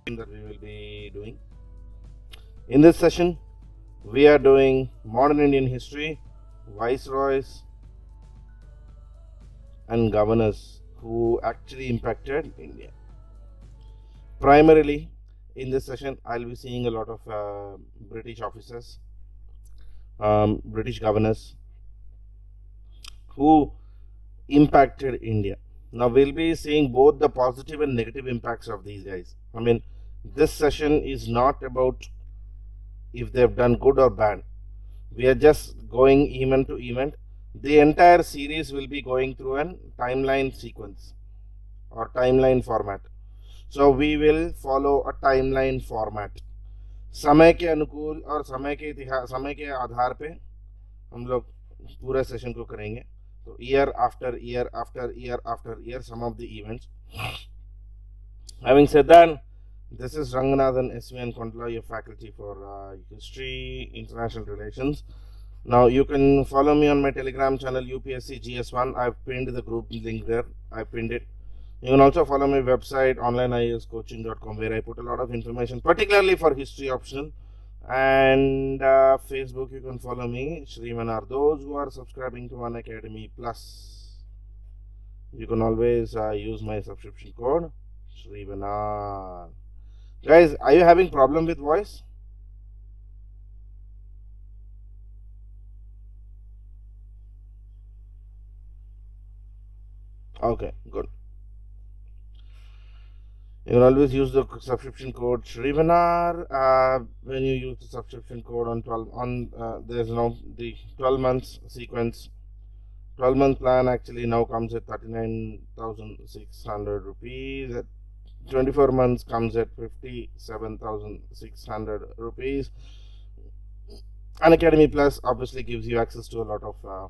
that we will be doing. In this session, we are doing modern Indian history, viceroys, and governors who actually impacted India. Primarily, in this session, I'll be seeing a lot of British officers, British governors who impacted India. Now, we'll be seeing both the positive and negative impacts of these guys. I mean, this session is not about if they've done good or bad. We are just going event to event. The entire series will be going through a timeline sequence or timeline format. So we will follow a timeline format. समय के अनुकूल और समय के आधार पे हम लोग पूरा सेशन को करेंगे. So year after year after year after year, some of the events. Having said that, this is Ranganathan SVN Kontla, your faculty for History, International Relations. Now you can follow me on my Telegram channel UPSC GS1. I've pinned the group link there. I pinned it. You can also follow my website onlineiascoaching.com, where I put a lot of information, particularly for history optional. And Facebook, you can follow me, Shrivanar. Those who are subscribing to Unacademy Plus, you can always use my subscription code Shrivanar. Guys, are you having problem with voice? Okay, good. You can always use the subscription code Shrivanar when you use the subscription code on 12 there's now the 12 months sequence. 12-month plan actually now comes at 39,600 rupees. At 24 months comes at 57,600 rupees. Unacademy Plus obviously gives you access to a lot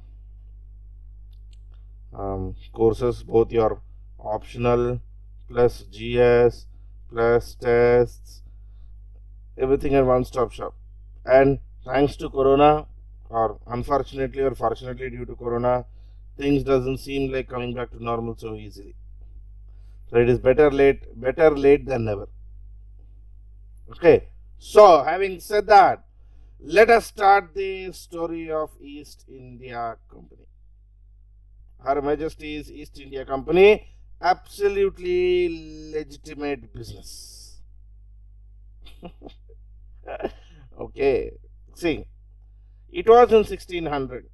of courses, both your optional plus GS plus tests, everything at one-stop shop. And thanks to Corona, or unfortunately or fortunately due to Corona, things doesn't seem like coming back to normal so easily. So it is better late than never. Okay, so having said that, let us start the story of East India Company. Her Majesty's East India Company, absolutely legitimate business. Okay, see, it was in 1600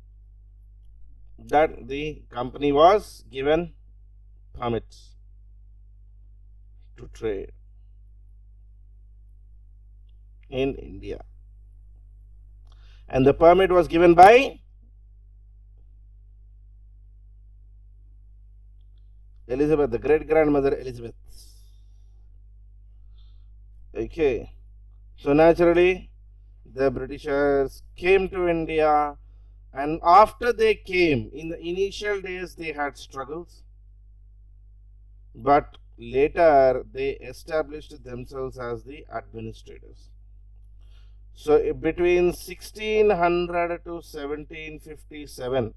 that the company was given permits to trade in India, and the permit was given by Elizabeth, the great grandmother Elizabeth. Okay, so naturally the Britishers came to India, and after they came, in the initial days they had struggles, but later they established themselves as the administrators. So between 1600 to 1757,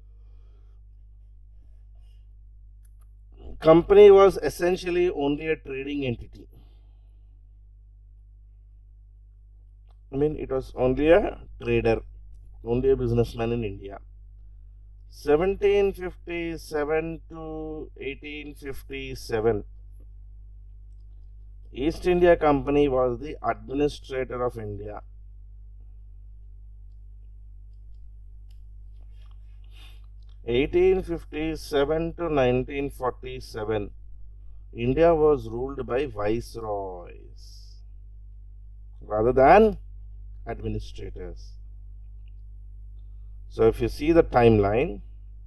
company was essentially only a trading entity. I mean, it was only a trader, only a businessman in India. 1757 to 1857, East India Company was the administrator of India. (1857 to 1947), India was ruled by viceroys rather than administrators. So if you see the timeline,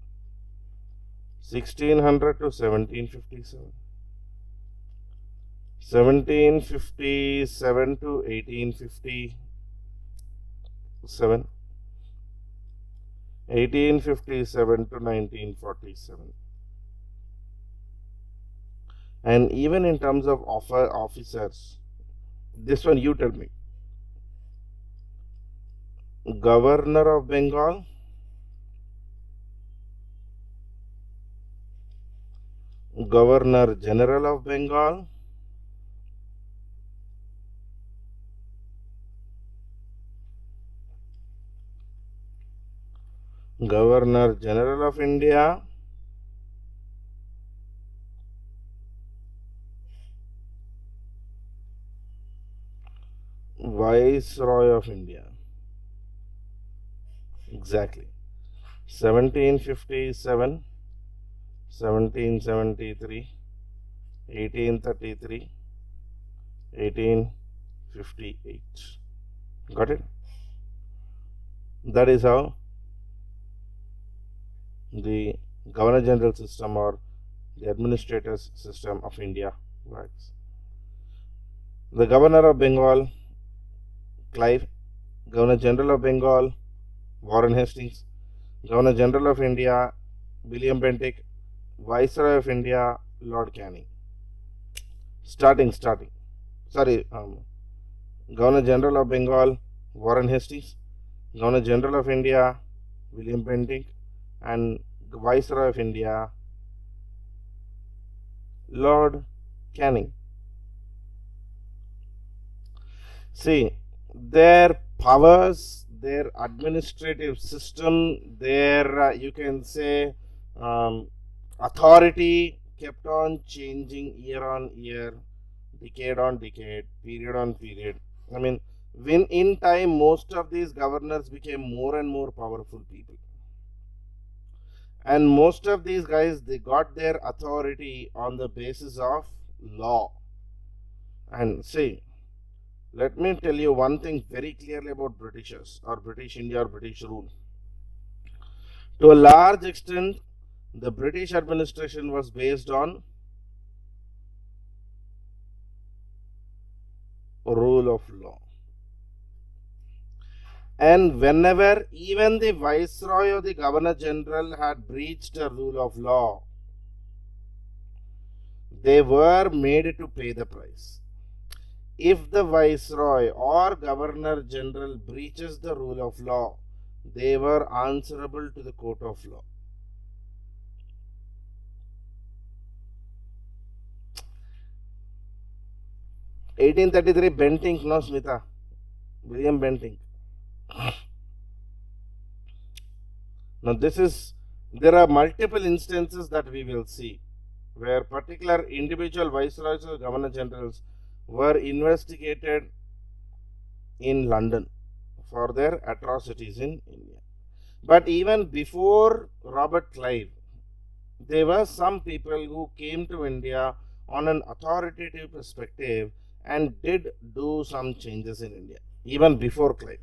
1600 to 1757, 1757 to 1857, 1857 to 1947. And even in terms of officers, this one you tell me. Governor of Bengal, Governor General of Bengal, Governor General of India, Viceroy of India. Exactly. 1757, 1773, 1833, 1858. Got it? That is how the Governor General system or the administrator's system of India works. The Governor of Bengal, Clive. Governor General of Bengal, Warren Hastings. Governor General of India, William Bentinck. Viceroy of India, Lord Canning. Starting. Sorry, Governor General of Bengal, Warren Hastings. Governor General of India, William Bentinck, and Viceroy of India, Lord Canning. See, their powers, their administrative system, their you can say authority kept on changing year on year, decade on decade, period on period. I mean, when in time most of these governors became more and more powerful people, and most of these guys, they got their authority on the basis of law. And see, let me tell you one thing very clearly about Britishers or British India or British rule. To a large extent, the British administration was based on rule of law. And whenever even the Viceroy or the Governor General had breached a rule of law, they were made to pay the price. If the Viceroy or Governor General breaches the rule of law, they were answerable to the court of law. (1833) Bentinck, no Smita, William Bentinck. Now there are multiple instances that we will see where particular individual viceroys or governor generals were investigated in London for their atrocities in India. But even before Robert Clive, there were some people who came to India on an authoritative perspective and did do some changes in India, even before Clive.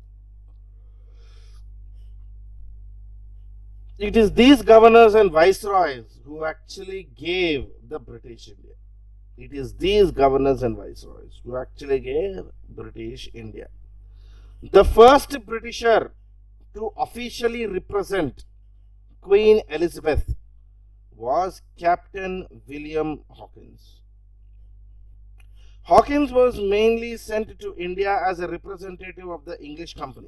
It is these governors and viceroys who actually gave the British India. It is these governors and viceroys who actually gave British India. The first Britisher to officially represent Queen Elizabeth was Captain William Hawkins. Hawkins was mainly sent to India as a representative of the English company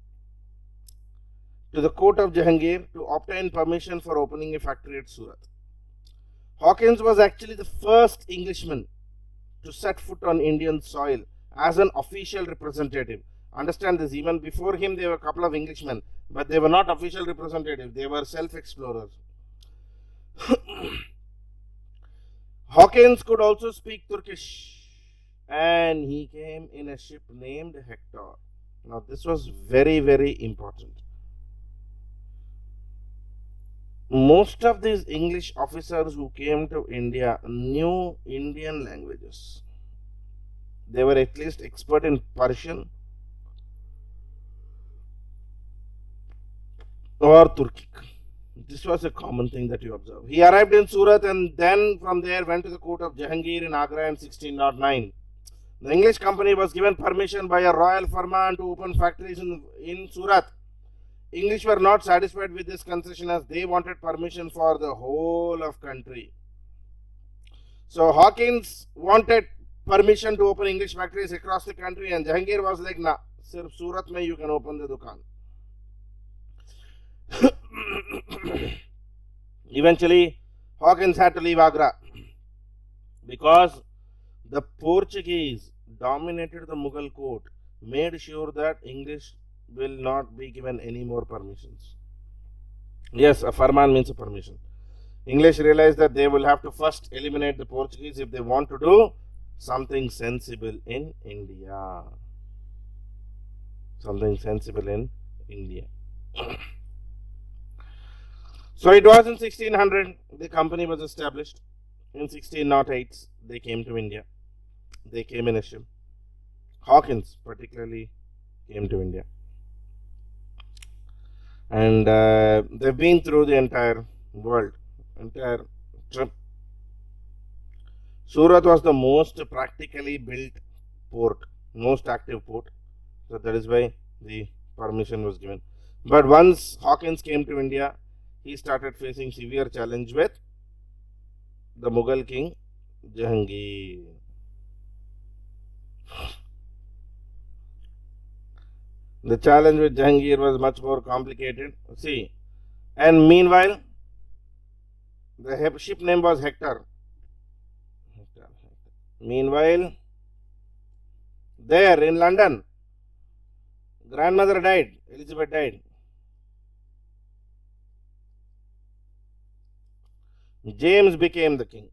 to the court of Jahangir to obtain permission for opening a factory at Surat. Hawkins was actually the first Englishman to set foot on Indian soil as an official representative. Understand this, even before him there were a couple of Englishmen, but they were not official representatives, they were self-explorers. Hawkins could also speak Turkish, and he came in a ship named Hector. Now this was very, very important. Most of these English officers who came to India knew Indian languages. They were at least expert in Persian or Turkic. This was a common thing that you observe. He arrived in Surat and then from there went to the court of Jahangir in Agra in 1609. The English company was given permission by a royal firman to open factories in Surat. English were not satisfied with this concession as they wanted permission for the whole of country. So Hawkins wanted permission to open English factories across the country, and Jahangir was like, nah, sirf Surat mein you can open the dukan. Eventually, Hawkins had to leave Agra because the Portuguese dominated the Mughal court, made sure that English will not be given any more permissions. Yes, a farman means a permission. English realized that they will have to first eliminate the Portuguese if they want to do something sensible in India. Something sensible in India. So it was in 1600 the company was established. In 1608 they came to India. They came in a ship. Hawkins particularly came to India. And they've been through the entire world, entire trip. Surat was the most practically built port, most active port. So that is why the permission was given. But once Hawkins came to India, he started facing severe challenge with the Mughal king Jahangir. The challenge with Jahangir was much more complicated. See, and meanwhile, the ship name was Hector. Meanwhile, there in London, grandmother died, Elizabeth died. James became the king.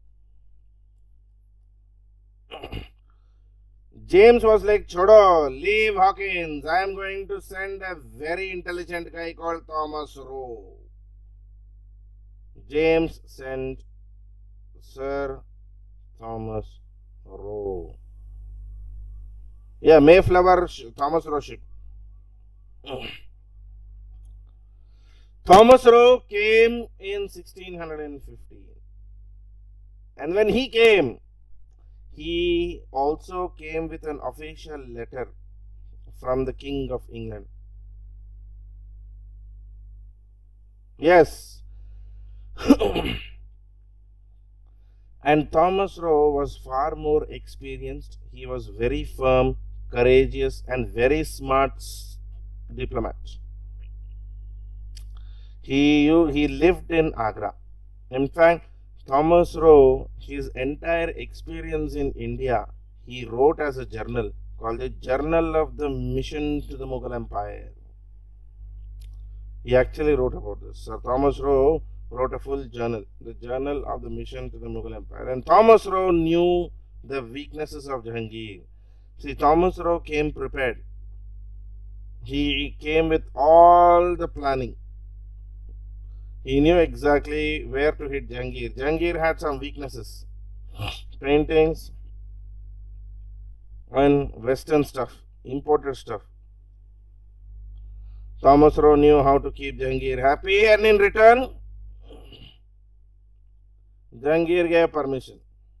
James was like, Chodo, leave Hawkins. I am going to send a very intelligent guy called Thomas Roe. James sent Sir Thomas Roe. Yeah, Mayflower, Thomas Roe ship. Thomas Roe came in 1615. And when he came, he also came with an official letter from the King of England. Yes. And Thomas Roe was far more experienced. He was very firm, courageous, and very smart diplomat. He lived in Agra. In fact, Thomas Roe, his entire experience in India, he wrote as a journal called the Journal of the Mission to the Mughal Empire. He actually wrote about this. Sir Thomas Roe wrote a full journal, the Journal of the Mission to the Mughal Empire. And Thomas Roe knew the weaknesses of Jahangir. See, Thomas Roe came prepared. He came with all the planning. He knew exactly where to hit Jahangir. Jahangir had some weaknesses. Paintings and Western stuff, imported stuff. Thomas Roe knew how to keep Jahangir happy, and in return, Jahangir gave permission.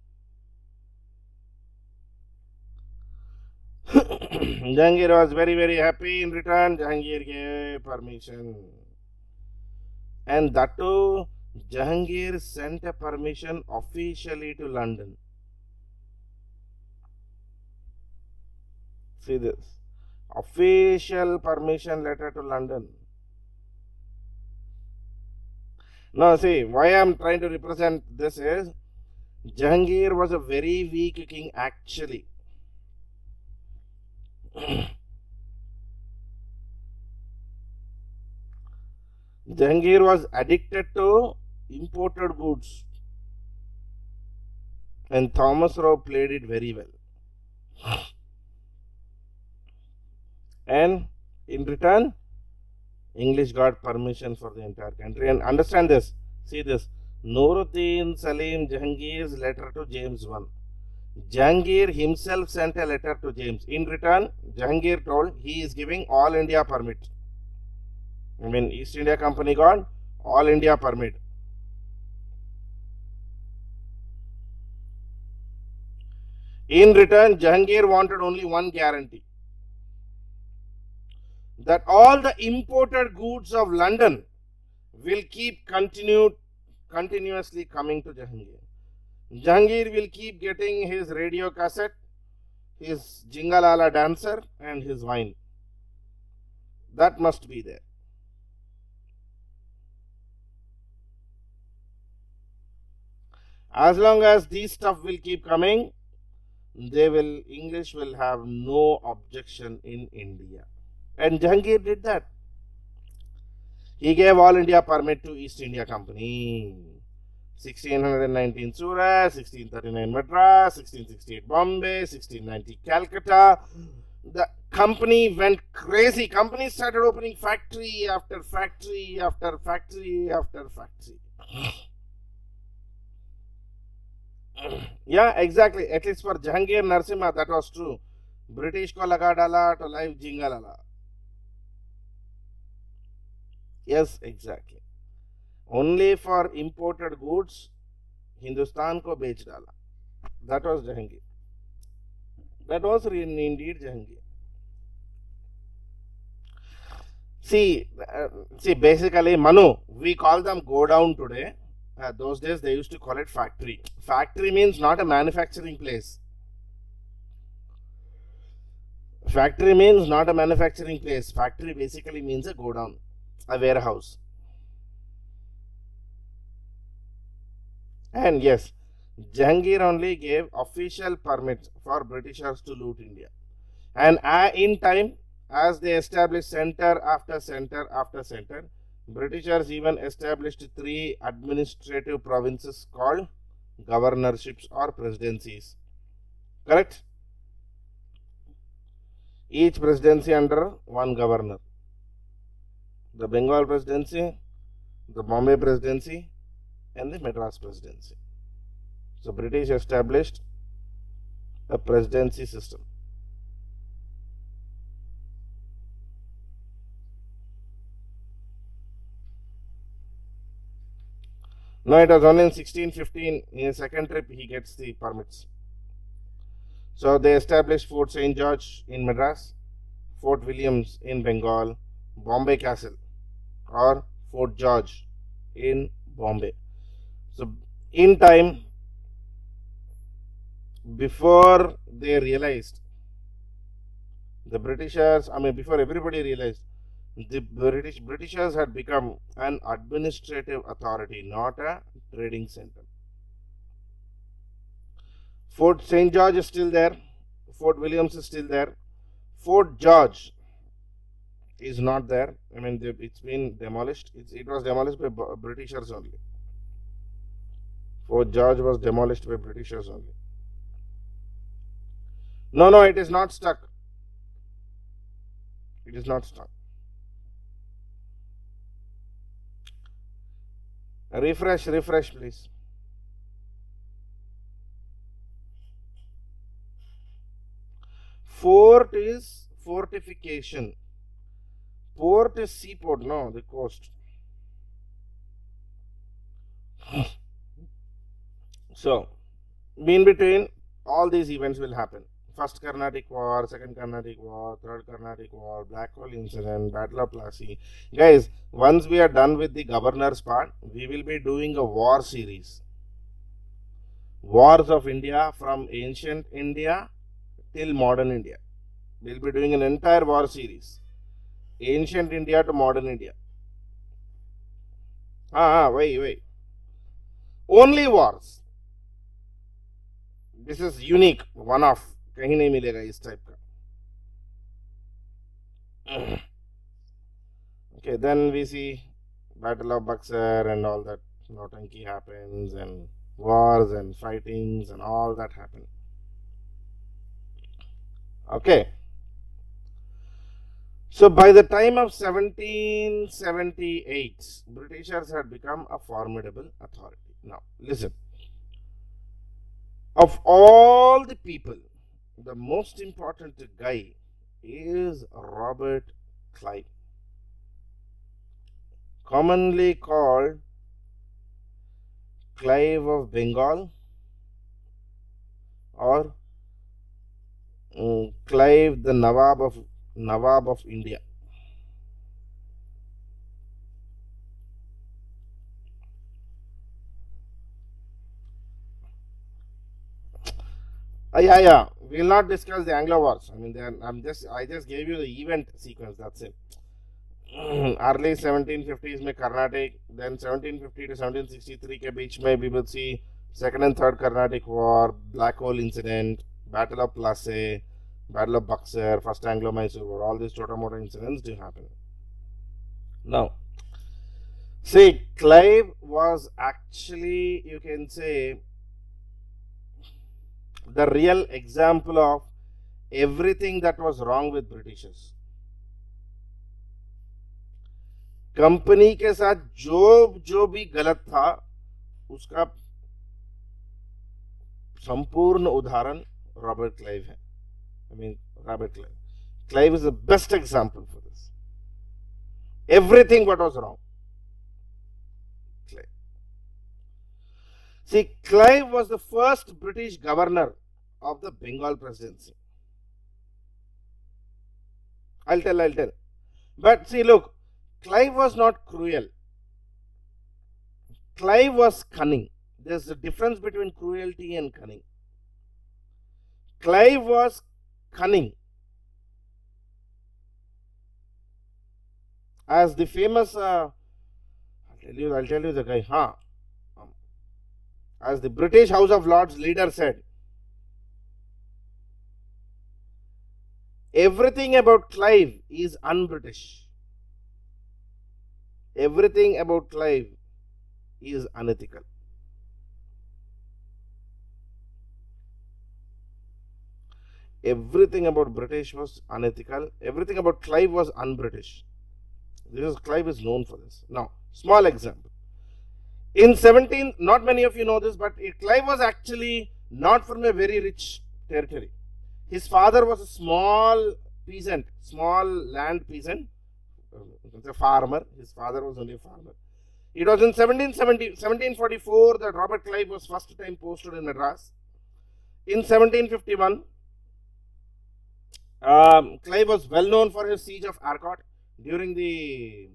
Jahangir was very, very happy. In return, Jahangir gave permission. And that too, Jahangir sent a permission officially to London. See this. Official permission letter to London. Now see, why I am trying to represent this is, Jahangir was a very weak king actually. Jahangir was addicted to imported goods, and Thomas Roe played it very well. And in return, English got permission for the entire country. And understand this, see this, Nuruddin Salim Jahangir's letter to James I. Jahangir himself sent a letter to James. In return, Jahangir told he is giving all India permit. I mean, East India Company got all India permit. In return, Jahangir wanted only one guarantee, that all the imported goods of London will keep continuously coming to Jahangir. Jahangir will keep getting his radio cassette, his Jingalala dancer, and his wine. That must be there. As long as these stuff will keep coming, English will have no objection in India. And Jahangir did that. He gave all India permit to East India Company. 1619 Surat, 1639 Madras, 1668 Bombay, 1690 Calcutta. The company went crazy. Company started opening factory after factory after factory after factory. Yeah, exactly. At least for Jahangir Narsimha, that was true. British ko laga dala to live jingalala. Yes, exactly. Only for imported goods, Hindustan ko bech dala. That was Jahangir. That was indeed Jahangir. See, basically, Manu, we call them go down today. Those days they used to call it factory. Factory means not a manufacturing place. Factory means not a manufacturing place. Factory basically means a go down, a warehouse. And yes, Jahangir only gave official permits for Britishers to loot India. And in time, as they established center after center after center, Britishers even established 3 administrative provinces called governorships or presidencies. Correct? Each presidency under one governor. The Bengal presidency, the Bombay presidency, and the Madras presidency. So British established a presidency system. No, it was only in 1615, in a second trip, he gets the permits. So they established Fort St. George in Madras, Fort Williams in Bengal, Bombay Castle or Fort George in Bombay. So in time, before they realized, the Britishers, before everybody realized, the Britishers had become an administrative authority, not a trading center. Fort St. George is still there. Fort Williams is still there. Fort George is not there. It's been demolished. It was demolished by Britishers only. Fort George was demolished by Britishers only. No, it is not stuck. It is not stuck. Refresh, please. Fort is fortification. Port is seaport, no, the coast. So, in between, all these events will happen. First Carnatic War, Second Carnatic War, Third Carnatic War, Black Hole Incident, Battle of Plassey. Guys, once we are done with the governor's part, we will be doing a war series. Wars of India from ancient India till modern India. We will be doing an entire war series. Ancient India to modern India. Wait. Only wars. This is unique, one off. कहीं नहीं मिलेगा इस type का. Okay, then we see Battle of Buxar and all that Nautanki happens and wars and fightings and all that happen. Okay. So by the time of 1778, Britishers had become a formidable authority. Now listen. Of all the people, the most important guy is Robert Clive, commonly called Clive of Bengal or Clive the Nawab of India. Yeah. We will not discuss the Anglo Wars. I just gave you the event sequence. That's it. Early 1750s में Carnatic, then 1750 to 1763 के बीच में we will see Second and Third Carnatic War, Black Hole Incident, Battle of Plassey, Battle of Buxar, First Anglo-Mysore War. All these Tota-Mota incidents do happen. Now, See, Clive was actually, you can say, the real example of everything that was wrong with Britishers. Company के साथ जो जो भी गलत था उसका संपूर्ण उदाहरण रॉबर्ट क्लाइव है. I mean, Robert Clive. Clive is the best example for this. Everything what was wrong. Clive. See, Clive was the first British governor of the Bengal presidency. I'll tell. But see, look, Clive was not cruel. Clive was cunning. There's a difference between cruelty and cunning. Clive was cunning. As the famous, I'll tell you the guy, as the British House of Lords leader said, everything about Clive is un-British. Everything about Clive is unethical. Everything about British was unethical. Everything about Clive was un-British. Clive is known for this. Now, small example. In 17, not many of you know this, but Clive was actually not from a very rich territory. His father was a small peasant, small land peasant, a farmer. His father was only a farmer. It was in 1744 that Robert Clive was first time posted in Madras. In 1751, Clive was well known for his siege of Arcot during the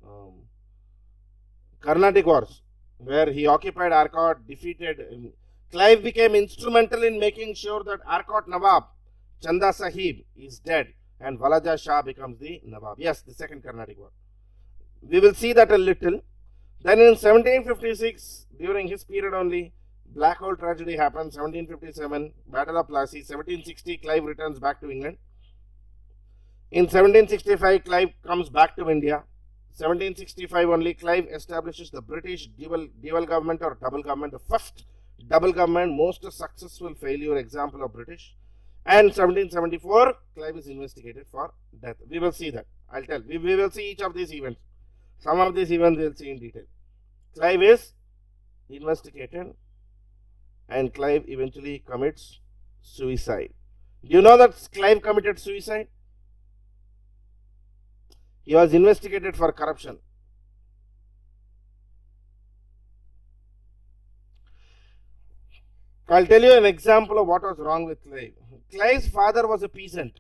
Carnatic Wars, where he occupied Arcot, defeated. Clive became instrumental in making sure that Arcot Nawab, Chanda Sahib, is dead and Walaja Shah becomes the Nawab. Yes, the second Carnatic War. We will see that a little. Then in 1756, during his period only, Black Hole tragedy happens. 1757, Battle of Plassey. 1760, Clive returns back to England. In 1765, Clive comes back to India. 1765 only, Clive establishes the British dual government or double government, the first double government, most successful failure example of British. And 1774, Clive is investigated for death. We will see that. I'll tell. We will see each of these events. Some of these events we will see in detail. Clive is investigated and Clive eventually commits suicide. Do you know that Clive committed suicide? He was investigated for corruption. I'll tell you an example of what was wrong with Clive. Clive's father was a peasant.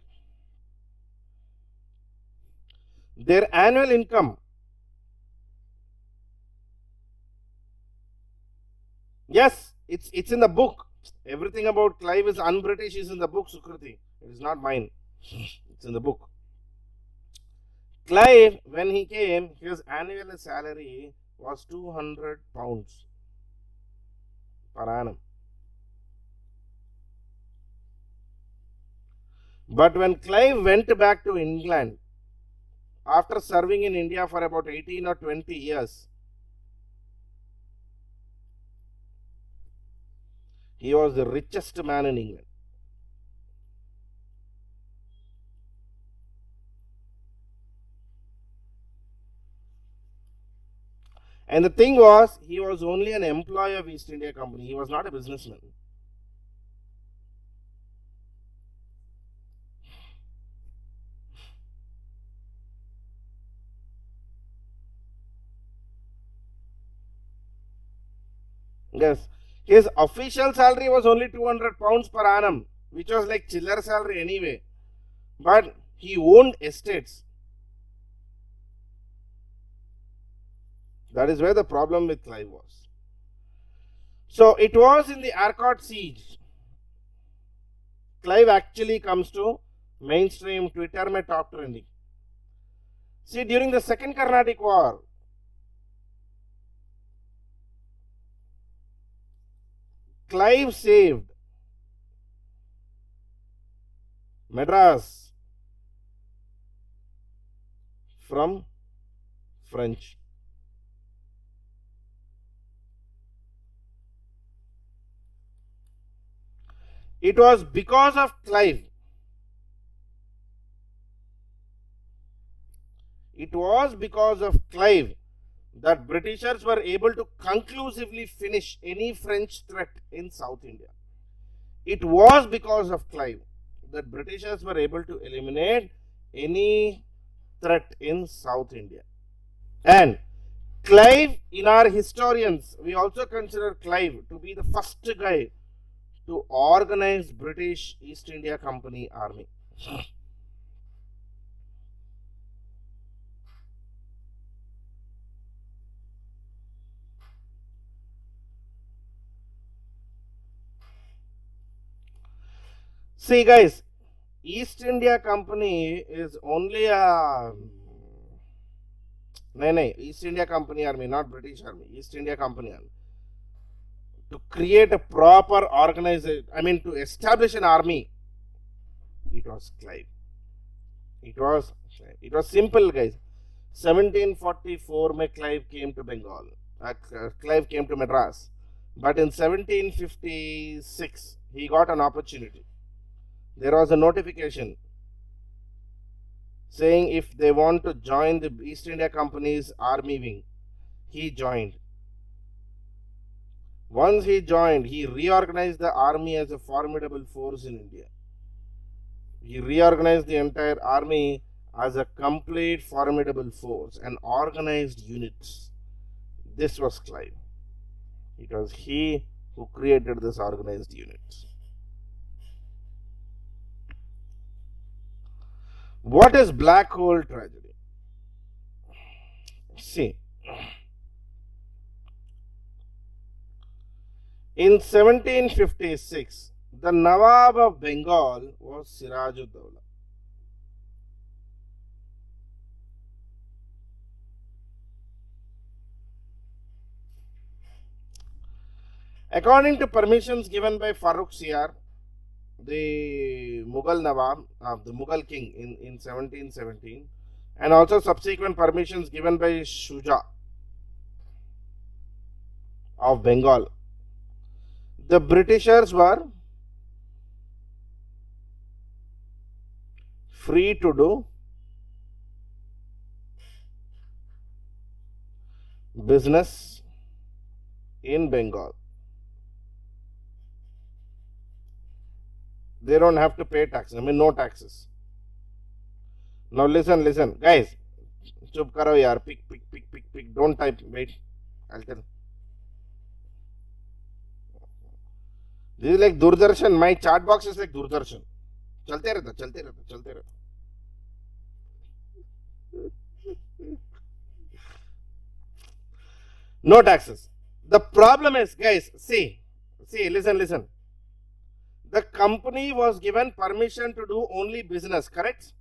Their annual income, yes, it's in the book. Everything about Clive is un-British is in the book, Sukriti. It is not mine. It's in the book. Clive, when he came, his annual salary was £200 per annum. But when Clive went back to England, after serving in India for about 18 or 20 years, he was the richest man in England. And the thing was, he was only an employee of East India Company. He was not a businessman. Yes, his official salary was only £200 per annum, which was like chiller salary anyway. But he owned estates. That is where the problem with Clive was. So it was in the Arcot siege. Clive actually comes to mainstream Twitter में top trending. See, during the second Carnatic War, Clive saved Madras from French. It was because of Clive. It was because of Clive that Britishers were able to conclusively finish any French threat in South India. It was because of Clive that Britishers were able to eliminate any threat in South India. And Clive, in our historians, we also consider Clive to be the first guy to organize British East India Company army. See guys, East India Company is only a East India Company army, not British army, East India Company army. To create a proper organization, to establish an army, it was Clive. It was simple, guys. 1744 mein Clive came to Bengal. Clive came to Madras. But in 1756, he got an opportunity. There was a notification saying if they want to join the East India Company's army wing. He joined. Once he joined, he reorganized the army as a formidable force in India. He reorganized the entire army as a complete formidable force and organized units. This was Clive. It was he who created this organized units. What is black hole tragedy? See, in 1756, the Nawab of Bengal was Siraj-ud-Dawla. According to permissions given by Farrukh Siyar, the Mughal Nawab, the Mughal king in 1717, and also subsequent permissions given by Shuja of Bengal, the Britishers were free to do business in Bengal. They don't have to pay taxes. No taxes. Now listen, guys. Chup karo yaar. Pick. Don't type. Wait. I'll tell. This is like Doordarshan. My chat box is like Doordarshan. Chalte rehta. No taxes. The problem is, guys, see, listen. The company was given permission to do only business, correct?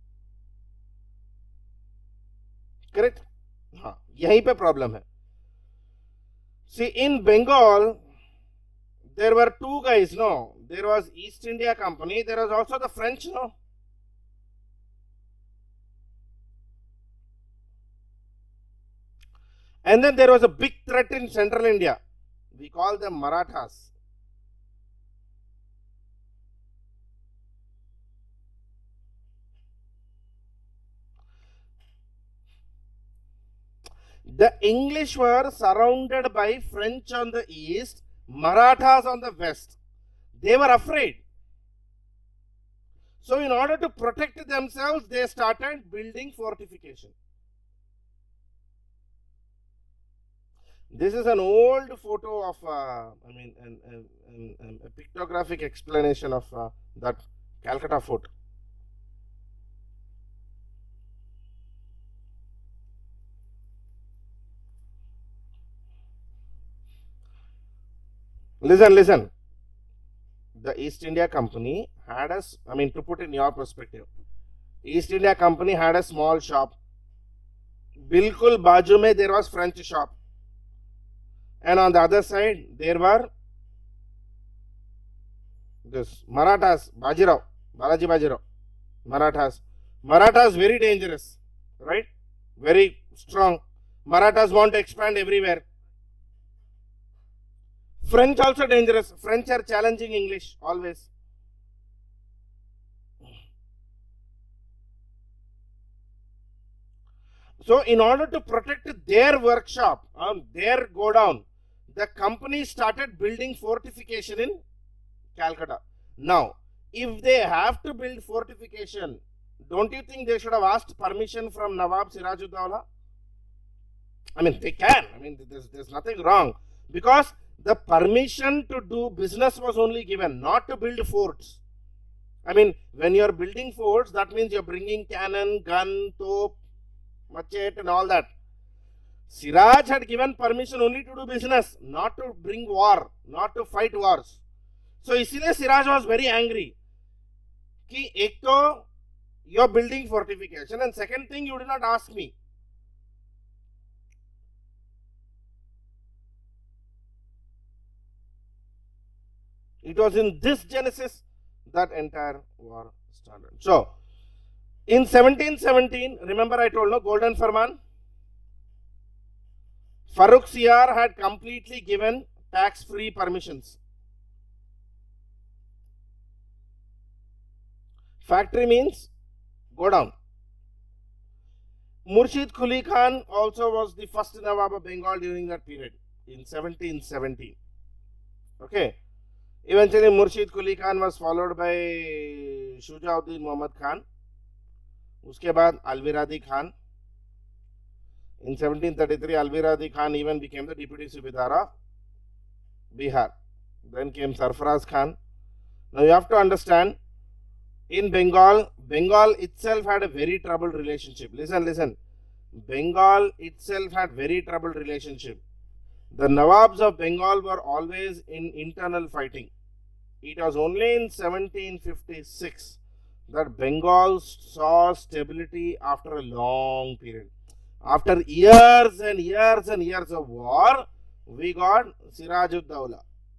Correct? हाँ, यहीं पे problem है. See, in Bengal, there were two guys, no? There was East India Company, there was also the French, no? And then there was a big threat in central India. We call them Marathas. The English were surrounded by French on the east, Marathas on the west. They were afraid. So in order to protect themselves, they started building fortification. This is an old photo of, a pictographic explanation of that Calcutta fort. Listen. The East India Company had to put in your perspective, East India Company had a small shop. Bilkul baju mein there was French shop. And on the other side, there were this Marathas, Balaji Bajirao, Marathas. Marathas very dangerous, right? Very strong. Marathas want to expand everywhere. French also dangerous. French are challenging English always. So in order to protect their workshop, their godown, the company started building fortification in Calcutta. Now, if they have to build fortification, don't you think they should have asked permission from Nawab Sirajuddaulah? I mean, they can. I mean, there's nothing wrong. Because the permission to do business was only given, not to build forts. I mean, when you're building forts, that means you're bringing cannon, gun, top, machete and all that. Siraj had given permission only to do business, not to bring war, not to fight wars. So इसीलिए Siraj was very angry कि एक तो you're building fortification and second thing you did not ask me. It was in this genesis that entire war started. So in 1717, remember I told no Golden Farman? Farrukhsiyar had completely given tax-free permissions. Factory means go down. Murshid Quli Khan also was the first Nawab of Bengal during that period in 1717. Okay. Eventually Murshid Quli Khan was followed by Shujauddin Muhammad Khan. उसके बाद Alviradi Khan. In 1733, Alviradi Khan even became the deputy Subedar of Bihar. Then came Sarfaraz Khan. Now you have to understand, in Bengal, Bengal itself had a very troubled relationship. Listen. Bengal itself had very troubled relationship. The Nawabs of Bengal were always in internal fighting. It was only in 1756 that Bengal saw stability after a long period. After years and years and years of war, we got Sirajuddaulah.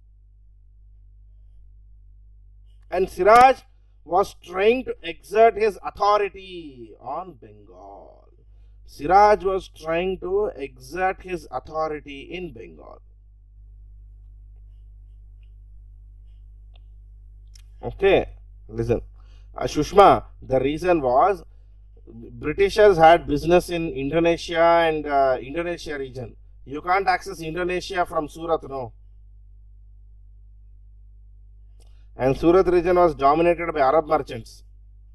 And Siraj was trying to exert his authority on Bengal. Siraj was trying to exert his authority in Bengal. Okay, listen. Shushma, the reason was Britishers had business in Indonesia and Indonesia region. You can't access Indonesia from Surat, no. And Surat region was dominated by Arab merchants.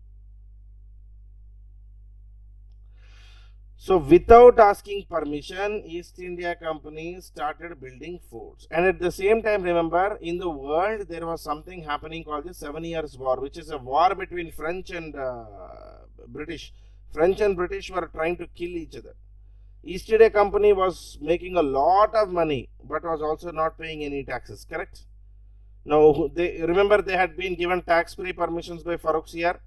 So without asking permission, East India Company started building forts. And at the same time, remember, in the world, there was something happening called the 7 Years' War, which is a war between French and British. French and British were trying to kill each other. East India Company was making a lot of money, but was also not paying any taxes, correct? Now, remember they had been given tax-free permissions by Farrukhsiyar.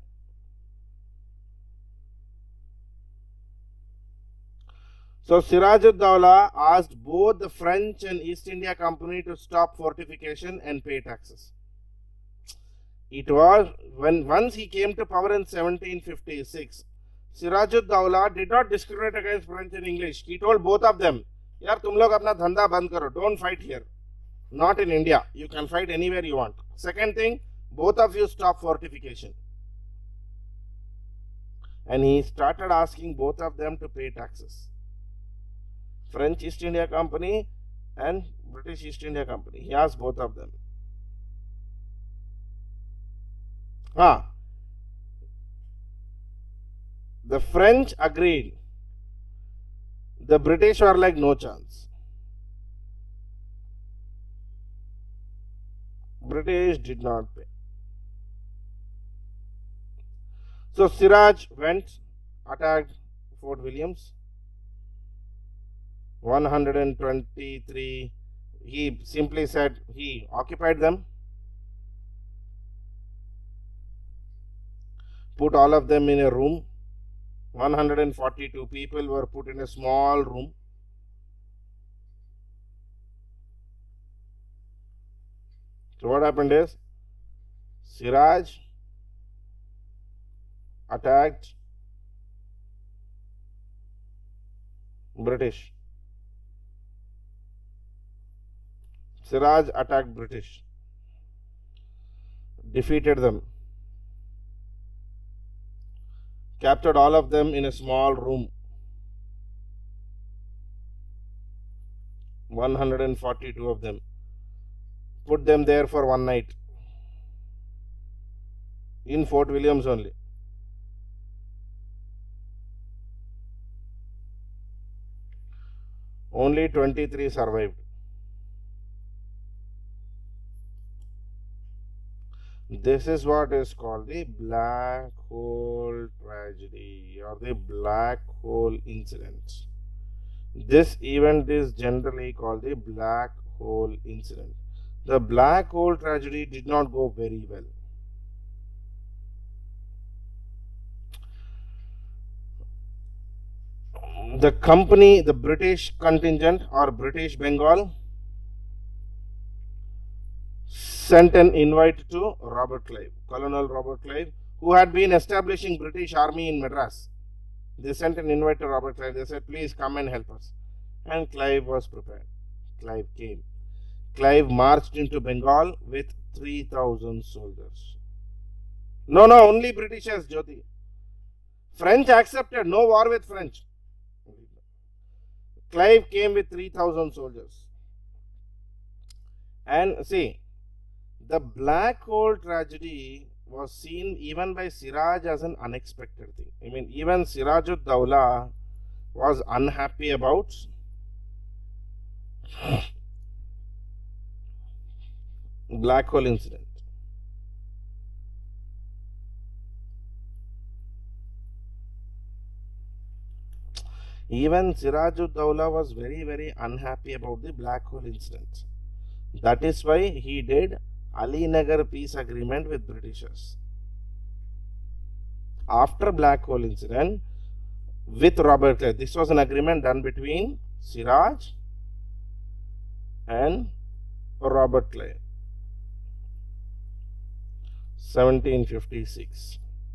So Sirajuddaulah asked both the French and East India Company to stop fortification and pay taxes. It was when once he came to power in 1756, Sirajuddaulah did not discriminate against French and English. He told both of them, "Yaar, tum log apna dhanda band karo. Don't fight here. Not in India. You can fight anywhere you want." Second thing, both of you stop fortification. And he started asking both of them to pay taxes. French East India Company and British East India Company. He asked both of them. The French agreed. The British were like, no chance. British did not pay. So Siraj went, attacked Fort Williams. 123. He simply said he occupied them. Put all of them in a room. 142 people were put in a small room. So what happened is, Siraj attacked British. Siraj attacked British, defeated them, captured all of them in a small room, 142 of them, put them there for one night in Fort Williams only. Only 23 survived. This is what is called the black hole tragedy or the black hole incident. This event is generally called the black hole incident. The black hole tragedy did not go very well. The company, the British contingent or British Bengal, sent an invite to Robert Clive, Colonel Robert Clive, who had been establishing British Army in Madras. They sent an invite to Robert Clive. They said, please come and help us. And Clive was prepared. Clive came. Clive marched into Bengal with 3,000 soldiers. No, only Britishers, Jyoti. French accepted, no war with French. Clive came with 3,000 soldiers. And see, the black hole tragedy was seen even by Siraj as an unexpected thing. I mean, even Siraj-ud-Dawla was unhappy about black hole incident. Even Siraj-ud-Dawla was very, very unhappy about the black hole incident. That is why he did Alinagar peace agreement with Britishers. After black hole incident with Robert Clive, this was an agreement done between Siraj and Robert Clive. 1756.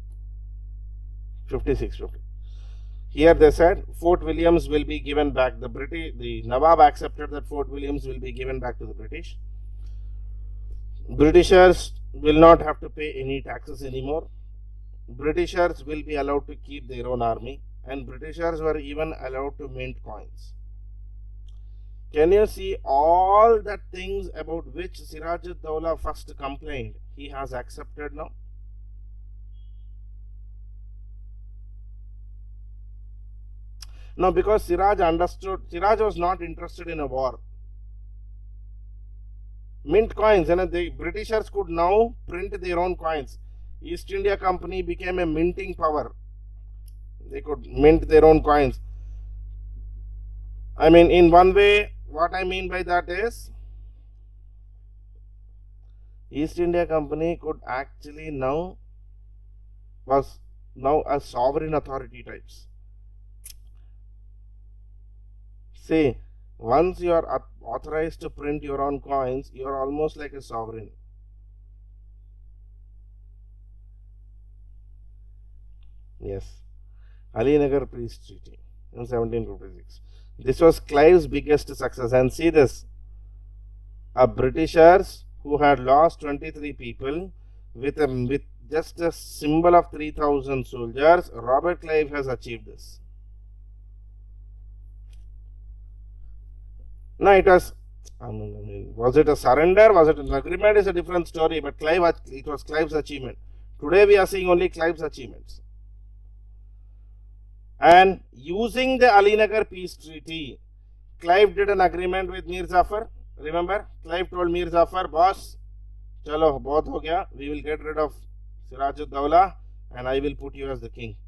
50. Here they said Fort Williams will be given back. The Nawab accepted that Fort Williams will be given back to the British. Britishers will not have to pay any taxes anymore. Britishers will be allowed to keep their own army, and Britishers were even allowed to mint coins. Can you see all the things about which Siraj-ud-Dawla first complained? He has accepted now. No, because Siraj understood, Siraj was not interested in a war. Mint coins, and the Britishers could now print their own coins. East India Company became a minting power. They could mint their own coins. I mean, in one way, what I mean by that is, East India Company could actually was now a sovereign authority types. See, once you are authorized to print your own coins, you are almost like a sovereign. Yes, Alinagar Peace Treaty in 1756. This was Clive's biggest success. And see this, a Britishers who had lost 23 people with just a symbol of 3,000 soldiers, Robert Clive has achieved this. No, it was, was it a surrender? Was it an agreement? Is a different story. But it was Clive's achievement. Today we are seeing only Clive's achievements. And using the Alinagar Peace Treaty, Clive did an agreement with Mir Jafar. Remember, Clive told Mir Jafar, boss, chalo, bahut ho gaya. We will get rid of Siraj-ud-Dawla and I will put you as the king.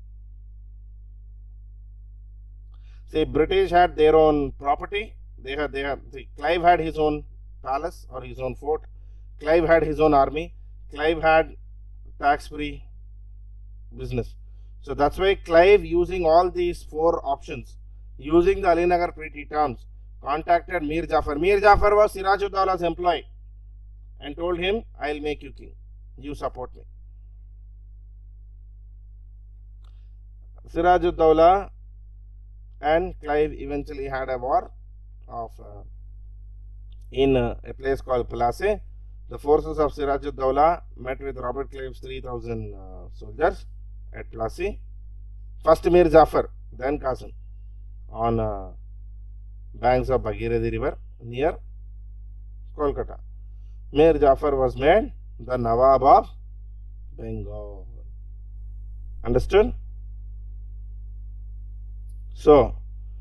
See, British had their own property. Clive had his own palace or his own fort. Clive had his own army. Clive had tax-free business. So that's why Clive, using all these four options, using the Alinagar Treaty terms, contacted Mir Jafar. Mir Jafar was Siraj-ud-Dawla's employee and told him, I'll make you king. You support me. Siraj-ud-Dawla and Clive eventually had a war of in a place called Plassey. The forces of Siraj-ud-Dawla met with Robert Clive's 3,000 soldiers at Plassey. First Mir Jafar, then Qasim, on banks of Bhagirathi river near Kolkata. Mir Jafar was made the Nawab of Bengal. Understood? So,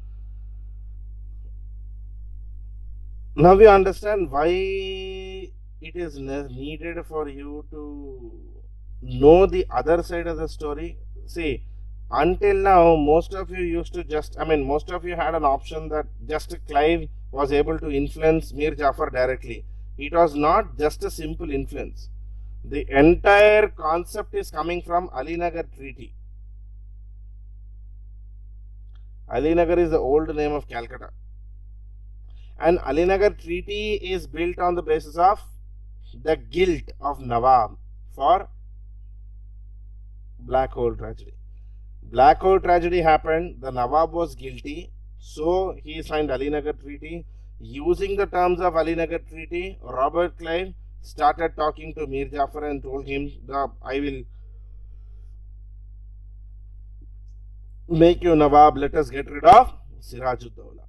now we understand why it is needed for you to know the other side of the story. See, until now, most of you used to most of you had an option that just Clive was able to influence Mir Jafar directly. It was not just a simple influence. The entire concept is coming from Alinagar Treaty. Alinagar is the old name of Calcutta. And Alinagar Treaty is built on the basis of the guilt of Nawab for Black Hole tragedy. Black Hole tragedy happened, the Nawab was guilty, so he signed Alinagar Treaty. Using the terms of Alinagar Treaty, Robert Clive started talking to Mir Jafar and told him that I will make you Nawab, let us get rid of Siraj-ud-Dawla.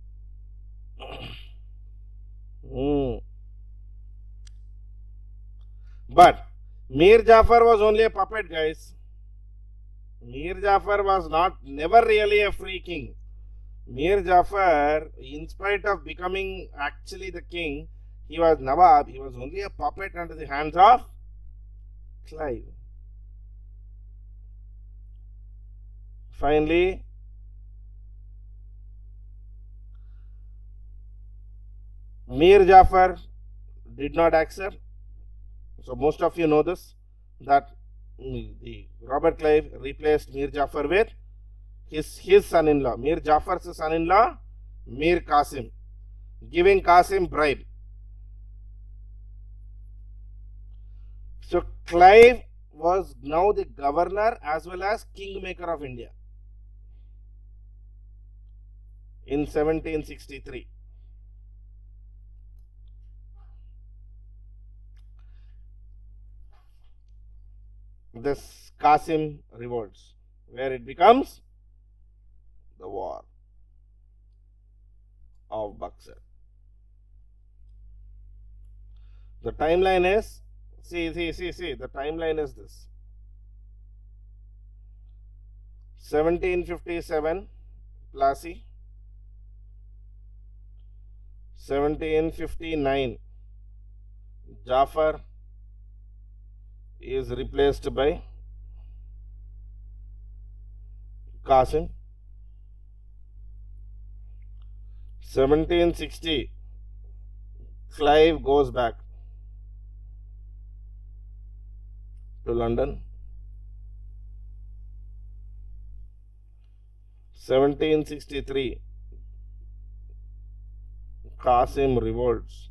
But Mir Jafar was only a puppet, guys. Mir Jafar was never really a free king. Mir Jafar, in spite of becoming actually the king, he was Nawab, he was only a puppet under the hands of Clive. Finally, Mir Jafar did not accept. So most of you know this, that the Robert Clive replaced Mir Jafar with his son-in-law, Mir Jafar's son-in-law, Mir Qasim, giving Qasim bribe. So Clive was now the governor as well as kingmaker of India in 1763. This Qasim revolts, where it becomes the war of Buxar. The timeline is, see, the timeline is this. 1757, Plassey. 1759, Jafar is replaced by Qasim. 1760, Clive goes back to London. 1763, Qasim revolts.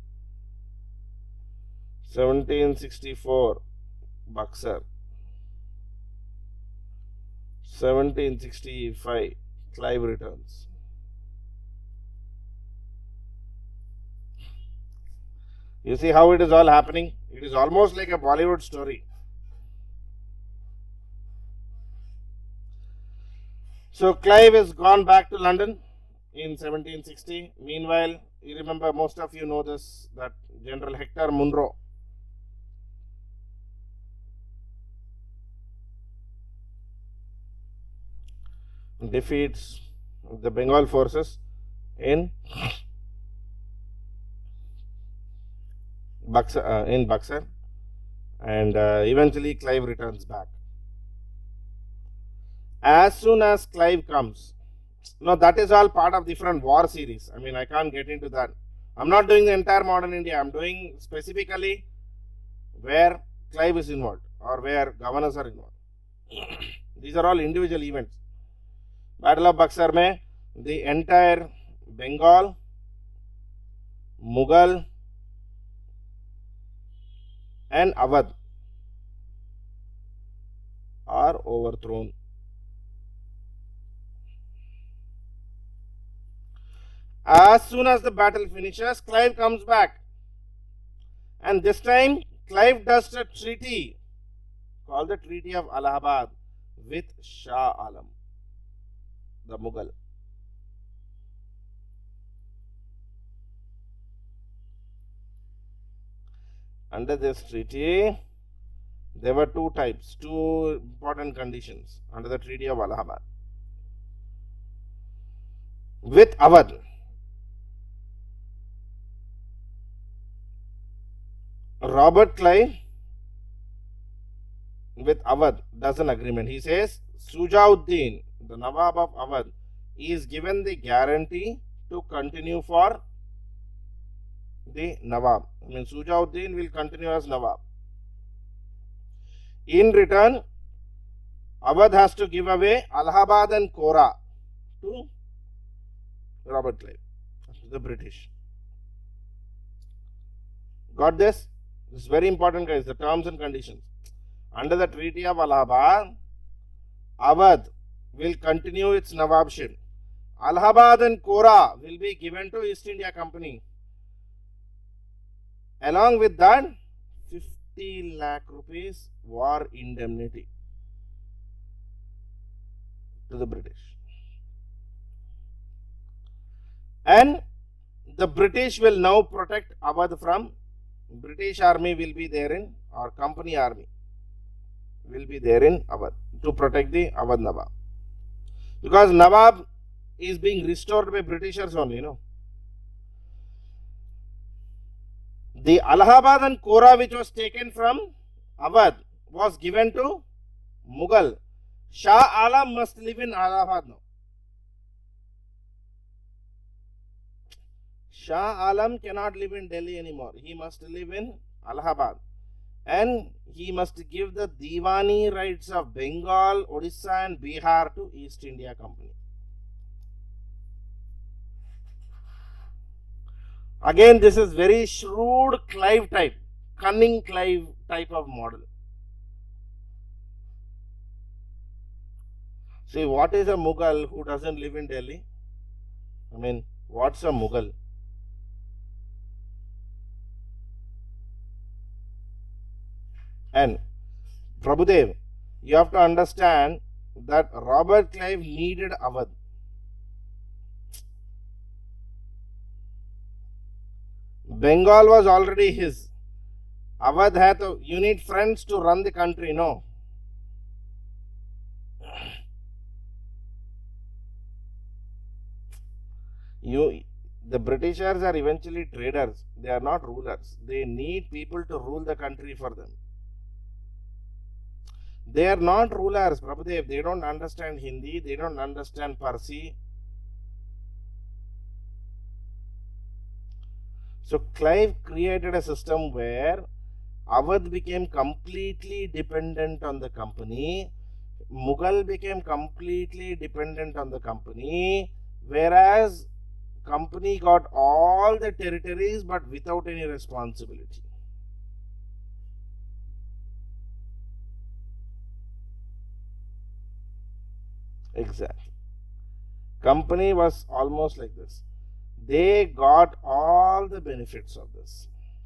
1764, Buxar. 1765, Clive returns. You see how it is all happening? It is almost like a Bollywood story. So Clive has gone back to London in 1760. Meanwhile, you remember, most of you know this, that General Hector Munro defeats the Bengal forces in Buxar, and eventually Clive returns back. As soon as Clive comes, now that is all part of different war series. I mean, I can't get into that. I'm not doing the entire modern India. I'm doing specifically where Clive is involved or where governors are involved. These are all individual events. Battle of Buxar mein the entire Bengal, Mughal and Awadh are overthrown. As soon as the battle finishes, Clive comes back. And this time, Clive does a treaty called the Treaty of Allahabad with Shah Alam, the Mughal. Under this treaty, there were two important conditions under the Treaty of Allahabad. With Awadh, Robert Clive with Awadh does an agreement. He says Sujauddin, the Nawab of Awadh, is given the guarantee to continue for the Nawab. I mean, Sujauddin will continue as Nawab. In return, Awadh has to give away Allahabad and Kora to Robert Clive, to the British. Got this? This is very important, guys, the terms and conditions. Under the Treaty of Allahabad, Awadh will continue its Nawabship. Allahabad and Kora will be given to East India Company. Along with that, 50 lakh rupees war indemnity to the British. And the British will now protect Awadh from British army will be there in, or company army will be there in Awadh to protect the Awadh Nawab. Because Nawab is being restored by Britishers only, you know. The Allahabad and Kora which was taken from Awadh was given to Mughal. Shah Alam must live in Allahabad now. Shah Alam cannot live in Delhi anymore. He must live in Allahabad. And he must give the Diwani rights of Bengal, Odisha and Bihar to East India Company. Again, this is very shrewd Clive type, cunning Clive type of model. See, what is a Mughal who doesn't live in Delhi? I mean, what's a Mughal? And Prabhudev, you have to understand that Robert Clive needed Awadh. Bengal was already his. Awadh had to, you need friends to run the country, no? The Britishers are eventually traders. They are not rulers. They need people to rule the country for them. They are not rulers, Prabhudev. They don't understand Hindi. They don't understand Parsi. So Clive created a system where Awadh became completely dependent on the company. Mughal became completely dependent on the company. Whereas company got all the territories but without any responsibility. Exactly. Company was almost like this. They got all the benefits of this.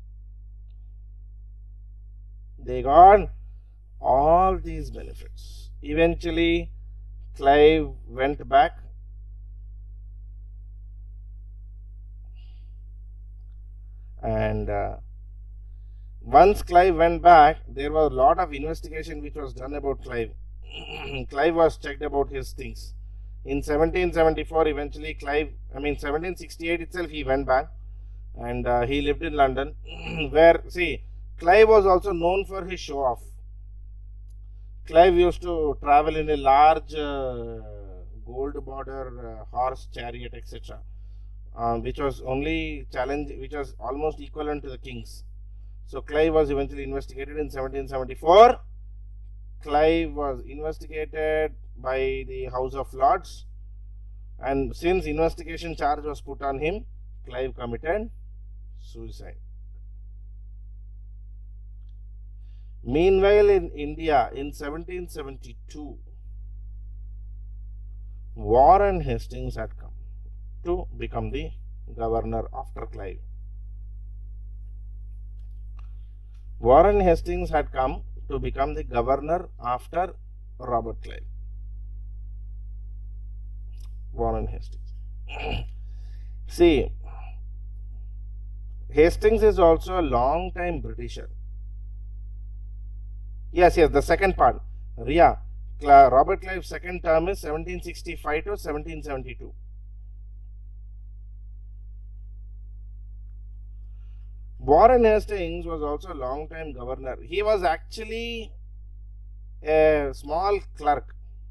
They got all these benefits. Eventually, Clive went back. And once Clive went back, there was a lot of investigation which was done about Clive. Clive was checked about his things. In 1774, eventually Clive, 1768 itself, he went back and he lived in London, where, see, Clive was also known for his show off. Clive used to travel in a large gold border horse chariot, etc., which was which was almost equivalent to the king's. So Clive was eventually investigated in 1774. Clive was investigated by the House of Lords, and since investigation charge was put on him, Clive committed suicide. Meanwhile, in India, in 1772, Warren Hastings had come to become the governor after Clive. Warren Hastings had come to become the governor after Robert Clive. Warren Hastings. See, Hastings is also a long time Britisher. Yes, the second part. Ria, Robert Clive's second term is 1765 to 1772. Warren Hastings was also a long time governor. He was actually a small clerk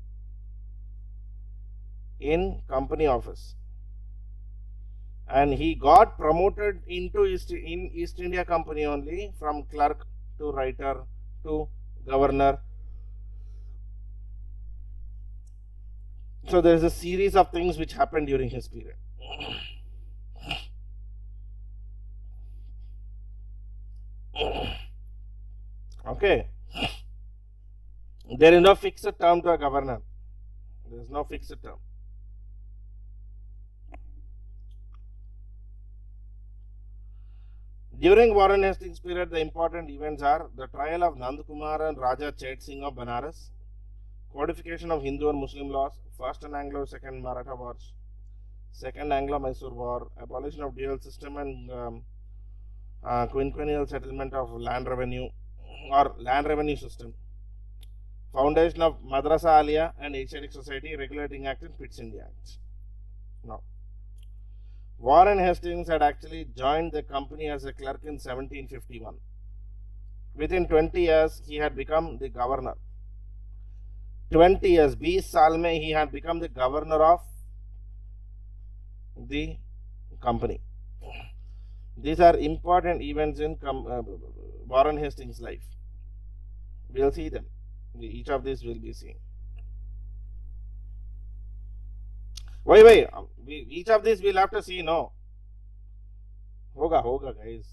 in company office, and he got promoted into East India Company only, from clerk to writer to governor. So there is a series of things which happened during his period. Okay, there is no fixed term to a governor. There is no fixed term. During Warren Hastings' period, the important events are the trial of Nand Kumar and Raja Chet Singh of Banaras, codification of Hindu and Muslim laws, First and Anglo, Second Maratha Wars, Second Anglo-Mysore War, abolition of dual system and quinquennial settlement of land revenue or land revenue system, foundation of Madrasa Aliyah and Asiatic Society, Regulating Act and Pitt's India Act. Now, Warren Hastings had actually joined the company as a clerk in 1751. Within 20 years, he had become the governor. 20 years, 20 साल में he had become the governor of the company. These are important events in Warren Hastings' life. We will see them. Each of these will be seen. Wait. Each of these we'll have to see, no? होगा guys.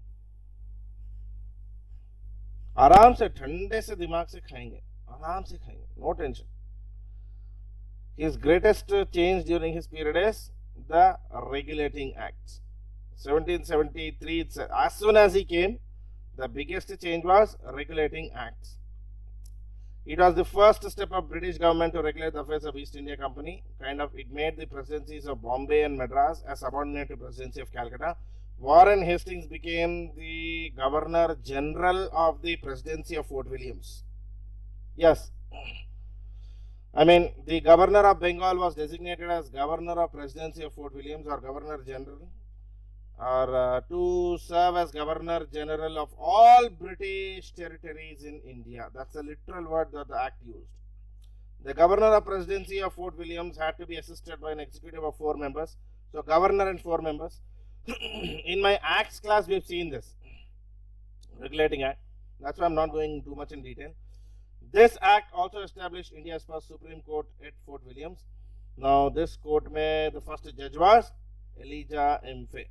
आराम से ठंडे से दिमाग से खाएंगे, आराम से खाएंगे, no tension. His greatest change during his period is the Regulating Acts. 1773, as soon as he came, the biggest change was Regulating Acts. It was the first step of British government to regulate the affairs of East India Company. It made the presidencies of Bombay and Madras as subordinate to presidency of Calcutta. Warren Hastings became the Governor General of the presidency of Fort Williams. Yes. I mean, the Governor of Bengal was designated as Governor of Presidency of Fort Williams or Governor General, or to serve as Governor General of all British territories in India. That's a literal word that the Act used. The Governor of Presidency of Fort Williams had to be assisted by an executive of 4 members. So, Governor and 4 members. In my Acts class, we've seen this. Regulating Act. That's why I'm not going too much in detail. This Act also established India's first Supreme Court at Fort Williams. Now, this court, the first judge was Elijah M. Fay.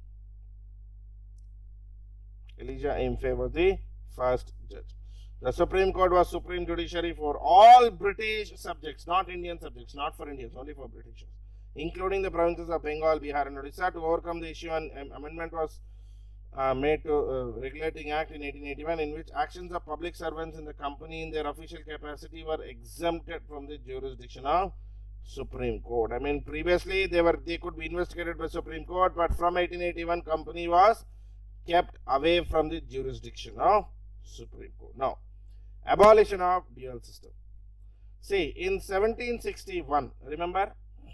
Elijah M. Fay was the first judge. The Supreme Court was supreme judiciary for all British subjects, not Indian subjects, not for Indians, only for Britishers, including the provinces of Bengal, Bihar and Odisha. To overcome the issue, an amendment was made to Regulating Act in 1881, in which actions of public servants in the company in their official capacity were exempted from the jurisdiction of Supreme Court. I mean, previously they could be investigated by Supreme Court, but from 1881, company was kept away from the jurisdiction of Supreme Court. Now, abolition of dual system. See, in 1761, remember,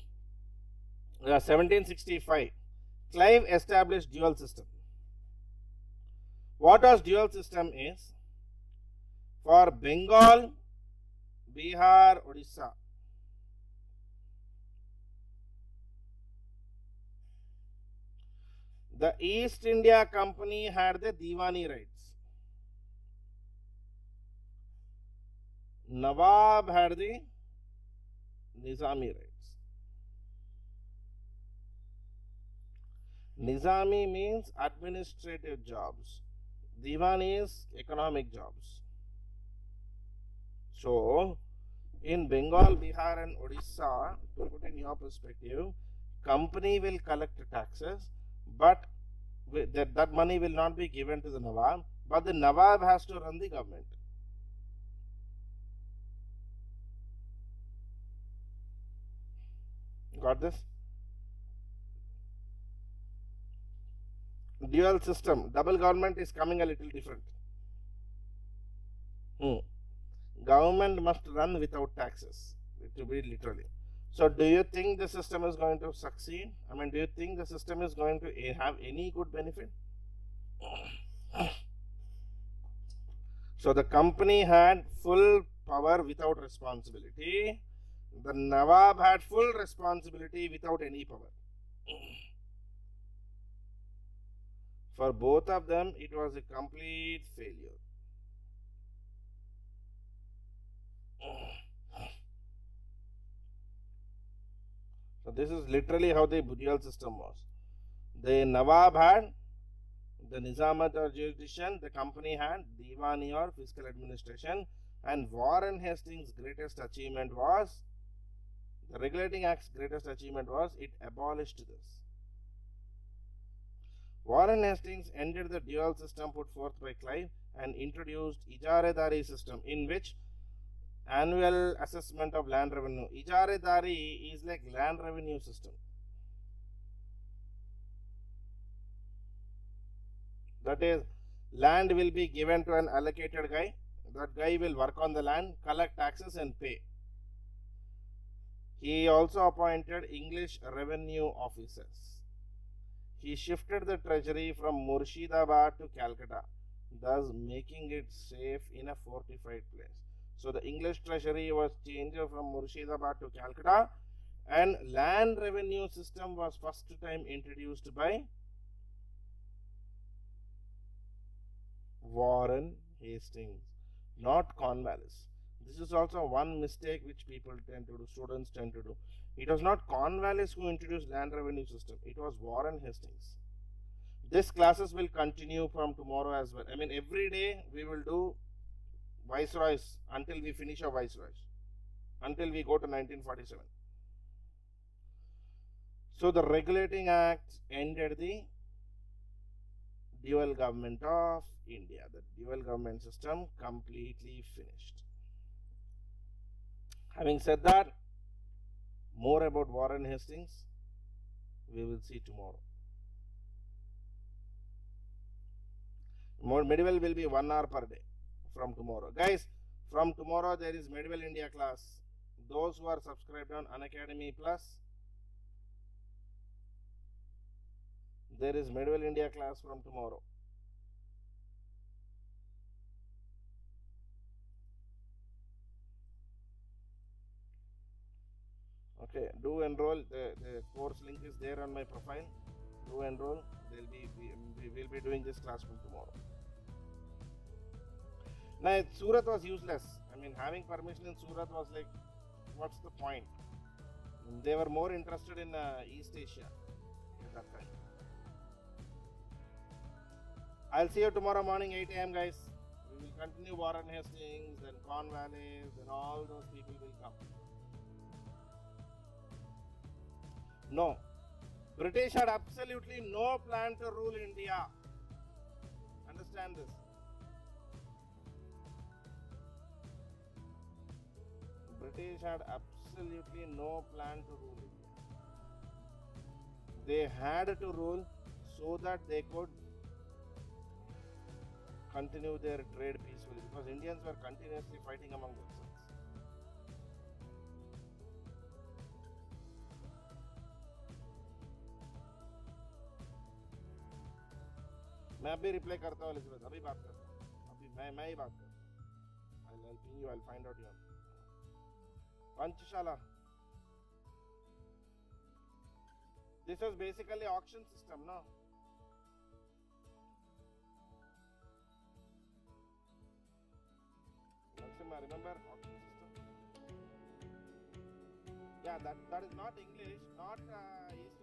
1765, Clive established dual system. What was dual system is, for Bengal, Bihar, Odisha, the East India Company had the Diwani rights. Nawab had the Nizami rights. Nizami means administrative jobs. Diwani is economic jobs. So, in Bengal, Bihar and Odisha, to put in your perspective, company will collect taxes, but that money will not be given to the Nawab, but the Nawab has to run the government. Got this? Dual system, double government is coming a little different. Government must run without taxes, to be literally. So do you think the system is going to succeed? I mean, do you think the system is going to have any good benefit? So the company had full power without responsibility. The Nawab had full responsibility without any power. For both of them, it was a complete failure. So this is literally how the dual system was. The Nawab had the Nizamat or jurisdiction, the company had Diwani or fiscal administration, and Warren Hastings' greatest achievement was, the Regulating Act's greatest achievement was, it abolished this. Warren Hastings ended the dual system put forth by Clive and introduced Ijaredari system, in which annual assessment of land revenue. Ijaredari is like land revenue system. That is, land will be given to an allocated guy. That guy will work on the land, collect taxes and pay. He also appointed English revenue officers. He shifted the treasury from Murshidabad to Calcutta, thus making it safe in a fortified place. So the English treasury was changed from Murshidabad to Calcutta, and land revenue system was first time introduced by Warren Hastings, not Cornwallis. This is also one mistake which people tend to do, students tend to do. It was not Cornwallis who introduced land revenue system. It was Warren Hastings. This classes will continue from tomorrow as well. I mean, every day we will do Viceroys until we finish our Viceroys, until we go to 1947. So the Regulating Act ended the dual government of India. The dual government system completely finished. Having said that, more about Warren Hastings we will see tomorrow. More medieval will be 1 hour per day from tomorrow. Guys, from tomorrow there is Medieval India class. Those who are subscribed on Unacademy Plus, there is Medieval India class from tomorrow. Okay, do enroll. The course link is there on my profile. Do enroll. We will be doing this class from tomorrow. Now, Surat was useless. I mean, having permission in Surat was like, what's the point? They were more interested in East Asia at that time. I'll see you tomorrow morning 8 AM guys. We will continue Warren Hastings, then Cornwallis, then all those people will come. No, British had absolutely no plan to rule India. Understand this. British had absolutely no plan to rule India. They had to rule so that they could continue their trade peacefully, because Indians were continuously fighting among themselves. मैं अभी reply करता हूँ Elizabeth, अभी बात करता हूँ, अभी मैं ही बात करता हूँ. I'll ping you, I'll find out your Panchshala. This was basically auction system, no? Remember auction system? Yeah, that is not English, not East